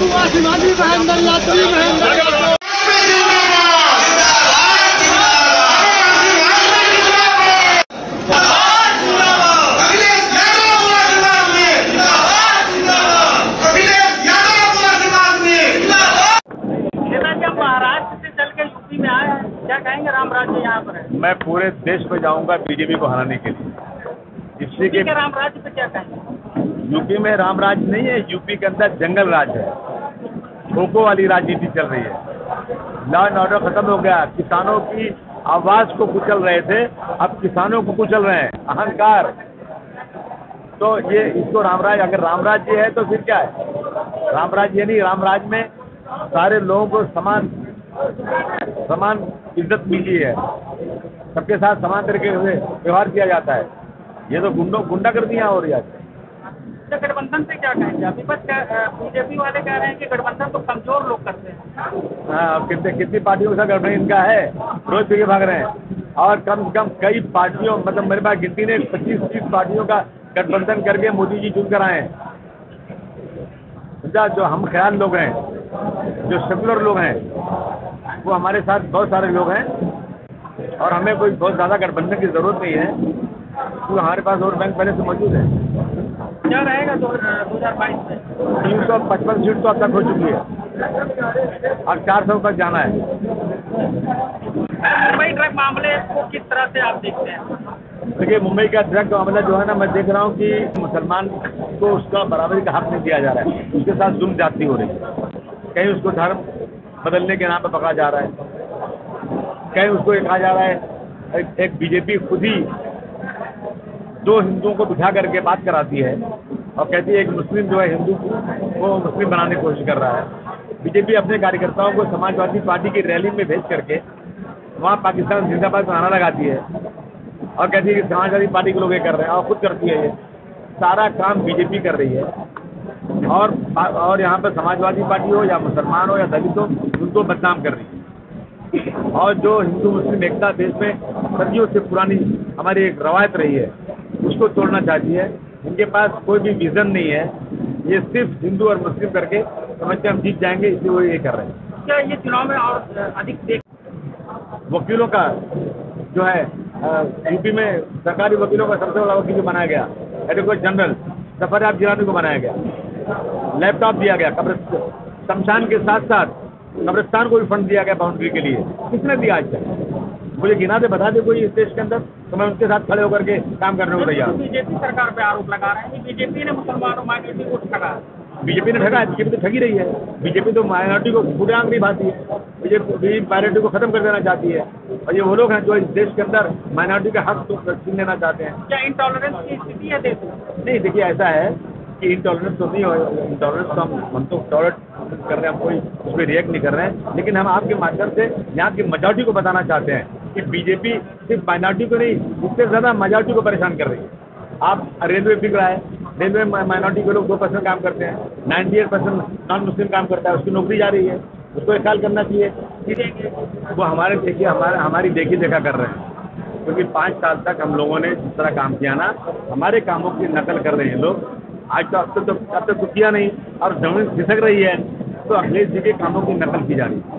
महाराष्ट्र से चल के यूपी में आए हैं, क्या कहेंगे? राम राज्य यहाँ पर है। मैं पूरे देश में जाऊंगा बीजेपी को हराने के लिए। इसी के राम राज्य पे क्या कहेंगे? यूपी में राम राज्य नहीं है, यूपी के अंदर जंगल राज है, ठोको वाली राजनीति चल रही है। लॉ एंड ऑर्डर खत्म हो गया, किसानों की आवाज को कुचल रहे थे, अब किसानों को कुचल रहे हैं, अहंकार। तो ये इसको रामराज, अगर रामराज्य है तो फिर क्या है? रामराज्य नहीं, रामराज में सारे लोगों को समान इज्जत मिली है, सबके साथ समान तरीके से व्यवहार किया जाता है। ये तो गुंडागर्दियां हो रही है। तो गठबंधन से क्या कहेंगे? विपक्ष बीजेपी वाले कह रहे हैं कि गठबंधन तो कमजोर लोग करते हैं। हाँ, कितनी पार्टियों के साथ गठबंधन इनका है, रोज पीछे भाग रहे हैं। और कम से कम कई पार्टियों, मतलब मेरे पास गिनती ने 25-30 पार्टियों का गठबंधन करके मोदी जी चुन कर आए हैं। जो हम ख्याल लोग हैं, जो सेकुलर लोग हैं, वो हमारे साथ बहुत सारे लोग हैं और हमें कोई बहुत ज़्यादा गठबंधन की ज़रूरत नहीं है, क्योंकि हमारे पास वोट बैंक पहले से मौजूद है। क्या रहेगा 2022 में? 355 सीट तो अब तक हो चुकी है, अब 400 तक जाना है। मुंबई ड्रग मामले को किस तरह से आप देखते हैं? देखिए, मुंबई का ड्रग मामला जो है ना, मैं देख रहा हूँ कि मुसलमान को उसका बराबरी का हक नहीं दिया जा रहा है, उसके साथ जुल्म ज्यादती हो रही है। कहीं उसको धर्म बदलने के नाम पर पकड़ा जा रहा है, कहीं उसको कहा जा रहा है, एक बीजेपी खुद ही 2 हिंदुओं को बिठा करके बात कराती है और कहती है एक मुस्लिम जो है हिंदू को मुस्लिम बनाने की कोशिश कर रहा है। बीजेपी अपने कार्यकर्ताओं को समाजवादी पार्टी की रैली में भेज करके वहाँ पाकिस्तान जिंदाबाद का नारा लगाती है और कहती है कि समाजवादी पार्टी के लोग ये कर रहे हैं, और खुद करती है। ये सारा काम बीजेपी कर रही है। और यहाँ पर समाजवादी पार्टी हो या मुसलमान हो या दलित हो, उनको बदनाम कर रही है। और जो हिंदू मुस्लिम एकता देश में सदियों से पुरानी हमारी एक रवायत रही है, उसको तोड़ना चाहती है। इनके पास कोई भी विजन नहीं है, ये सिर्फ हिंदू और मुस्लिम करके समझते हम जीत जाएंगे, इसलिए वो ये कर रहे हैं। क्या ये चुनाव में और अधिक वकीलों का जो है यूपी में सरकारी वकीलों का सबसे बड़ा वकील जो बनाया गया, एडवोकेट जनरल जफरयाब जिलानी को बनाया गया, लैपटॉप दिया गया, शमशान के साथ साथ कब्रिस्तान को भी फंड दिया गया बाउंड्री के लिए। किसने दिया आज तक? मुझे गिना दे, बता दे कोई इस देश के अंदर, तो मैं उनके साथ खड़े होकर के काम करने को तैयार हूँ। बीजेपी सरकार पे आरोप लगा रहे हैं कि बीजेपी ने मुसलमानों माइनॉरिटी को ठगा। बीजेपी ने ठगा है, बीजेपी तो ठगी रही है। बीजेपी तो माइनॉरिटी को खुलेआम नहीं भाती है, बीजेपी माइनॉरिटी को खत्म कर देना चाहती है। और ये वो लोग हैं जो इस देश के अंदर माइनॉरिटी का हक तो छीन लेना चाहते हैं। क्या इंटॉलरेंस की स्थिति है देश में? नहीं, देखिए ऐसा है कि इंटॉलरेंस तो नहीं हो, इंटॉलरेंस तो हम तो टॉलरेट कर रहे हैं, हम कोई उस पर रिएक्ट नहीं कर रहे हैं। लेकिन हम आपके माध्यम से यहाँ की मेजॉरिटी को बताना चाहते हैं कि बीजेपी सिर्फ माइनॉरिटी को नहीं, उससे ज़्यादा मेजॉरिटी को परेशान कर रही है। आप रेलवे बिक रहा है, रेलवे में माइनॉरिटी के लोग 2% काम करते हैं, 98% नॉन मुस्लिम काम करता है, उसकी नौकरी जा रही है, उसको एक साल करना चाहिए। वो हमारे देखिए हमारी देखी देखा कर रहे हैं, क्योंकि 5 साल तक हम लोगों ने जिस तरह काम किया ना, हमारे कामों की नकल कर रहे हैं लोग। आज तो अब तक तो किया नहीं, और जमीन खिसक रही है, तो अखिलेश जी के कामों की नकल की जा रही है।